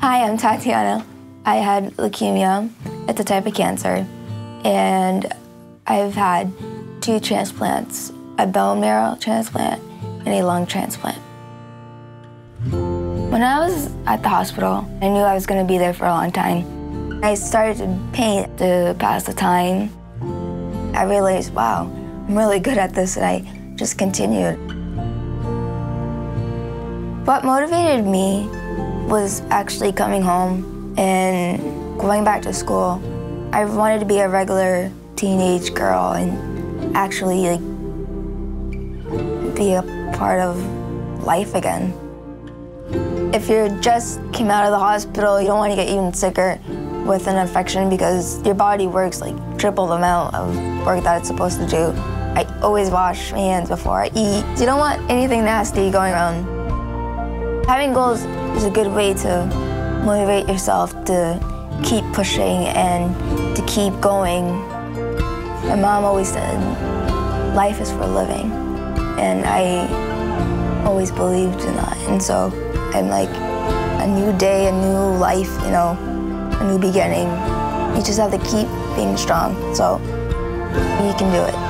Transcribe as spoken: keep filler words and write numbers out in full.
Hi, I'm Tatiana. I had leukemia. It's a type of cancer. And I've had two transplants, a bone marrow transplant and a lung transplant. When I was at the hospital, I knew I was going to be there for a long time. I started to paint to pass the time. I realized, wow, I'm really good at this, and I just continued. What motivated me was actually coming home and going back to school. I wanted to be a regular teenage girl and actually like be a part of life again. If you just came out of the hospital, you don't want to get even sicker with an infection because your body works like triple the amount of work that it's supposed to do. I always wash my hands before I eat. You don't want anything nasty going around. Having goals is a good way to motivate yourself to keep pushing and to keep going. My mom always said, life is for living. And I always believed in that. And so I'm like, a new day, a new life, you know, a new beginning. You just have to keep being strong, so you can do it.